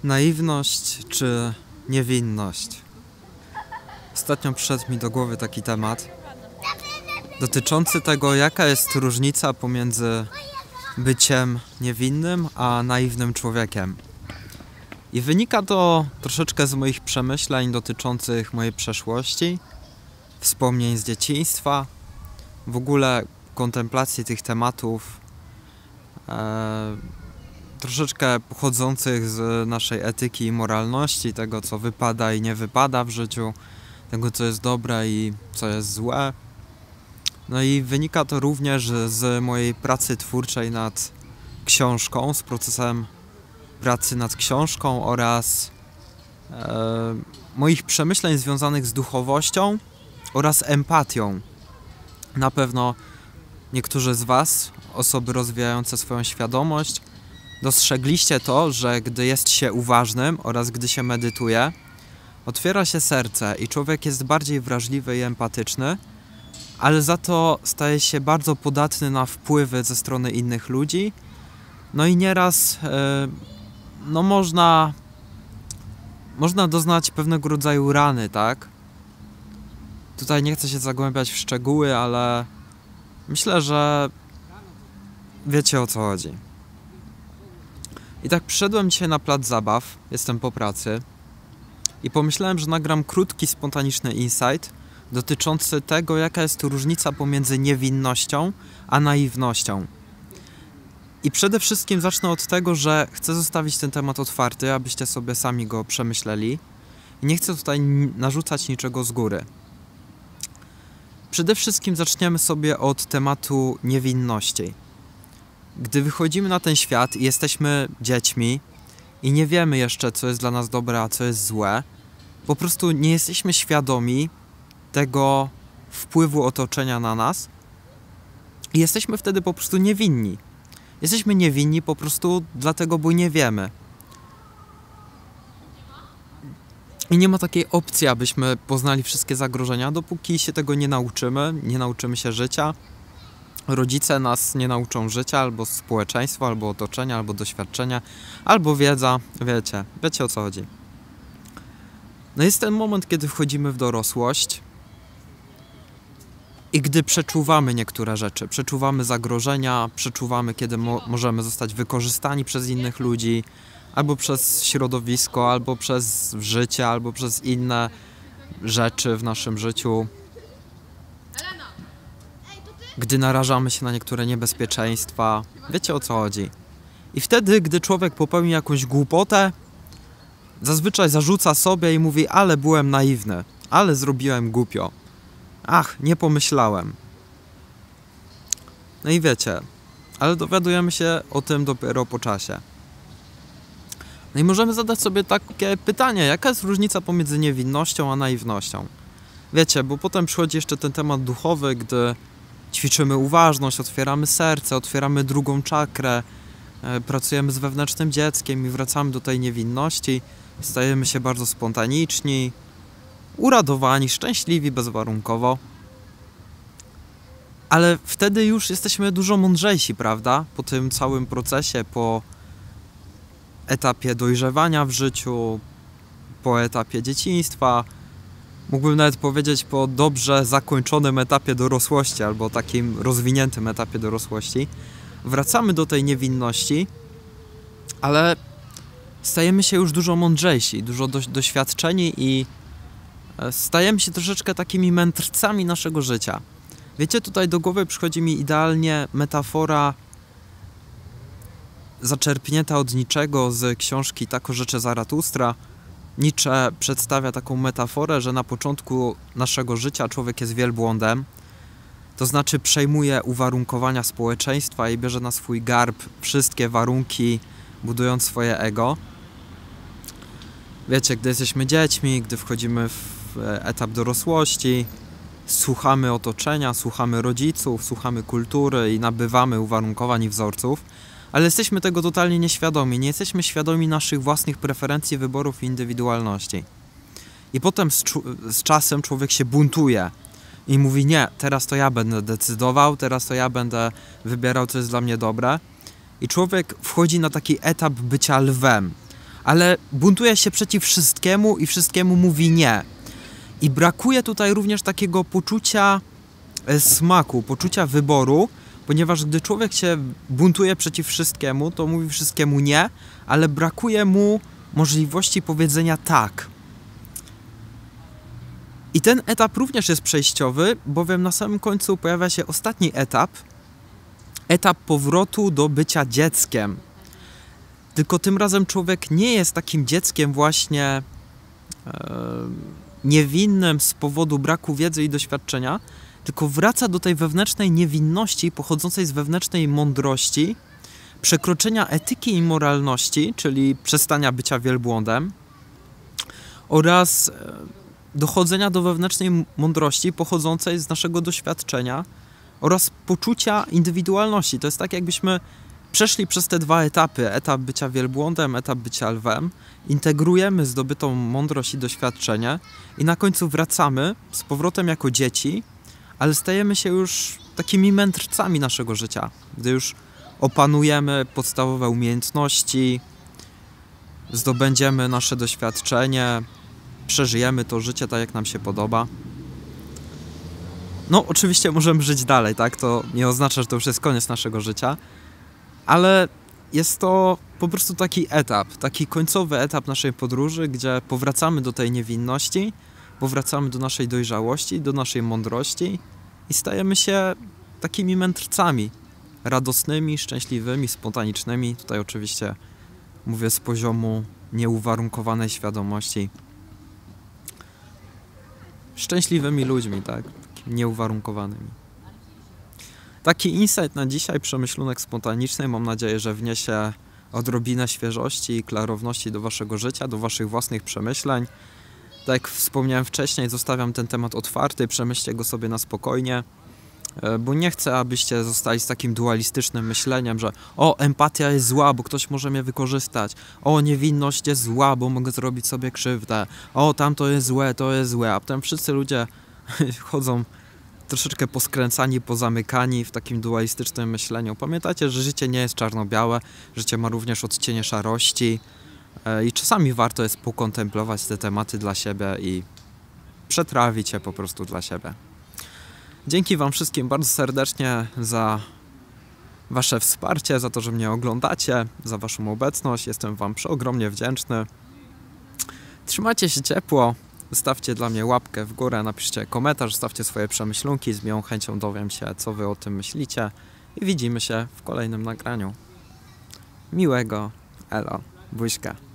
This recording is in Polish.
Naiwność czy niewinność? Ostatnio przyszedł mi do głowy taki temat dotyczący tego, jaka jest różnica pomiędzy byciem niewinnym a naiwnym człowiekiem. I wynika to troszeczkę z moich przemyśleń dotyczących mojej przeszłości, wspomnień z dzieciństwa, w ogóle kontemplacji tych tematów, troszeczkę pochodzących z naszej etyki i moralności, tego co wypada i nie wypada w życiu, tego co jest dobre i co jest złe. No i wynika to również z mojej pracy twórczej nad książką, z procesem pracy nad książką oraz moich przemyśleń związanych z duchowością oraz empatią. Na pewno niektórzy z Was, osoby rozwijające swoją świadomość, dostrzegliście to, że gdy jest się uważnym oraz gdy się medytuje, otwiera się serce i człowiek jest bardziej wrażliwy i empatyczny, ale za to staje się bardzo podatny na wpływy ze strony innych ludzi. No i nieraz można doznać pewnego rodzaju rany, tak? Tutaj nie chcę się zagłębiać w szczegóły, ale myślę, że wiecie, o co chodzi. I tak przyszedłem dzisiaj na plac zabaw, jestem po pracy i pomyślałem, że nagram krótki, spontaniczny insight dotyczący tego, jaka jest różnica pomiędzy niewinnością a naiwnością. I przede wszystkim zacznę od tego, że chcę zostawić ten temat otwarty, abyście sobie sami go przemyśleli. I nie chcę tutaj narzucać niczego z góry. Przede wszystkim zaczniemy sobie od tematu niewinności. Gdy wychodzimy na ten świat i jesteśmy dziećmi i nie wiemy jeszcze, co jest dla nas dobre, a co jest złe, po prostu nie jesteśmy świadomi tego wpływu otoczenia na nas i jesteśmy wtedy po prostu niewinni. Jesteśmy niewinni po prostu dlatego, bo nie wiemy. I nie ma takiej opcji, abyśmy poznali wszystkie zagrożenia, dopóki się tego nie nauczymy się życia. Rodzice nas nie nauczą życia, albo społeczeństwo, albo otoczenia, albo doświadczenia, albo wiedza. Wiecie o co chodzi. No jest ten moment, kiedy wchodzimy w dorosłość i gdy przeczuwamy niektóre rzeczy, przeczuwamy zagrożenia, przeczuwamy, kiedy możemy zostać wykorzystani przez innych ludzi, albo przez środowisko, albo przez życie, albo przez inne rzeczy w naszym życiu. Gdy narażamy się na niektóre niebezpieczeństwa, wiecie o co chodzi. I wtedy, gdy człowiek popełni jakąś głupotę, zazwyczaj zarzuca sobie i mówi: ale byłem naiwny, ale zrobiłem głupio. Ach, nie pomyślałem. No i wiecie, ale dowiadujemy się o tym dopiero po czasie. No i możemy zadać sobie takie pytanie, jaka jest różnica pomiędzy niewinnością a naiwnością? Wiecie, bo potem przychodzi jeszcze ten temat duchowy, gdy ćwiczymy uważność, otwieramy serce, otwieramy drugą czakrę, pracujemy z wewnętrznym dzieckiem i wracamy do tej niewinności, stajemy się bardzo spontaniczni, uradowani, szczęśliwi bezwarunkowo. Ale wtedy już jesteśmy dużo mądrzejsi, prawda? Po tym całym procesie, po etapie dojrzewania w życiu, po etapie dzieciństwa, mógłbym nawet powiedzieć po dobrze zakończonym etapie dorosłości albo takim rozwiniętym etapie dorosłości. Wracamy do tej niewinności, ale stajemy się już dużo mądrzejsi, dużo doświadczeni i stajemy się troszeczkę takimi mędrcami naszego życia. Wiecie, tutaj do głowy przychodzi mi idealnie metafora zaczerpnięta od Nietzschego z książki Tak o rzeczy Zaratustra. Nietzsche przedstawia taką metaforę, że na początku naszego życia człowiek jest wielbłądem, to znaczy przejmuje uwarunkowania społeczeństwa i bierze na swój garb wszystkie warunki, budując swoje ego. Wiecie, gdy jesteśmy dziećmi, gdy wchodzimy w etap dorosłości, słuchamy otoczenia, słuchamy rodziców, słuchamy kultury i nabywamy uwarunkowań i wzorców, ale jesteśmy tego totalnie nieświadomi. Nie jesteśmy świadomi naszych własnych preferencji, wyborów i indywidualności. I potem z czasem człowiek się buntuje i mówi: nie, teraz to ja będę decydował, teraz to ja będę wybierał, co jest dla mnie dobre. I człowiek wchodzi na taki etap bycia lwem. ale buntuje się przeciw wszystkiemu i wszystkiemu mówi nie. I brakuje tutaj również takiego poczucia smaku, poczucia wyboru, ponieważ gdy człowiek się buntuje przeciw wszystkiemu, to mówi wszystkiemu nie, ale brakuje mu możliwości powiedzenia tak. I ten etap również jest przejściowy, bowiem na samym końcu pojawia się ostatni etap, etap powrotu do bycia dzieckiem. Tylko tym razem człowiek nie jest takim dzieckiem właśnie niewinnym z powodu braku wiedzy i doświadczenia, tylko wraca do tej wewnętrznej niewinności pochodzącej z wewnętrznej mądrości, przekroczenia etyki i moralności, czyli przestania bycia wielbłądem, oraz dochodzenia do wewnętrznej mądrości pochodzącej z naszego doświadczenia oraz poczucia indywidualności. To jest tak, jakbyśmy przeszli przez te dwa etapy, etap bycia wielbłądem, etap bycia lwem, integrujemy zdobytą mądrość i doświadczenie i na końcu wracamy z powrotem jako dzieci, ale stajemy się już takimi mędrcami naszego życia, gdy już opanujemy podstawowe umiejętności, zdobędziemy nasze doświadczenie, przeżyjemy to życie tak, jak nam się podoba. No, oczywiście możemy żyć dalej, tak? To nie oznacza, że to już jest koniec naszego życia, ale jest to po prostu taki etap, taki końcowy etap naszej podróży, gdzie powracamy do tej niewinności, powracamy do naszej dojrzałości, do naszej mądrości i stajemy się takimi mędrcami, radosnymi, szczęśliwymi, spontanicznymi. Tutaj oczywiście mówię z poziomu nieuwarunkowanej świadomości. Szczęśliwymi ludźmi, tak? Nieuwarunkowanymi. Taki insight na dzisiaj, przemyślunek spontaniczny. Mam nadzieję, że wniesie odrobinę świeżości i klarowności do waszego życia, do waszych własnych przemyśleń. Tak jak wspomniałem wcześniej, zostawiam ten temat otwarty, przemyślcie go sobie na spokojnie, bo nie chcę, abyście zostali z takim dualistycznym myśleniem, że o, empatia jest zła, bo ktoś może mnie wykorzystać, o, niewinność jest zła, bo mogę zrobić sobie krzywdę, o, tamto jest złe, to jest złe, a potem wszyscy ludzie chodzą troszeczkę poskręcani, pozamykani w takim dualistycznym myśleniu. Pamiętajcie, że życie nie jest czarno-białe, życie ma również odcienie szarości i czasami warto jest pokontemplować te tematy dla siebie i przetrawić je po prostu dla siebie. Dzięki wam wszystkim bardzo serdecznie za wasze wsparcie, za to, że mnie oglądacie, za waszą obecność. Jestem wam przeogromnie wdzięczny. Trzymajcie się ciepło. Zostawcie dla mnie łapkę w górę, napiszcie komentarz, zostawcie swoje przemyślunki, z miłą chęcią dowiem się, co wy o tym myślicie i widzimy się w kolejnym nagraniu. Miłego, elo, buźka.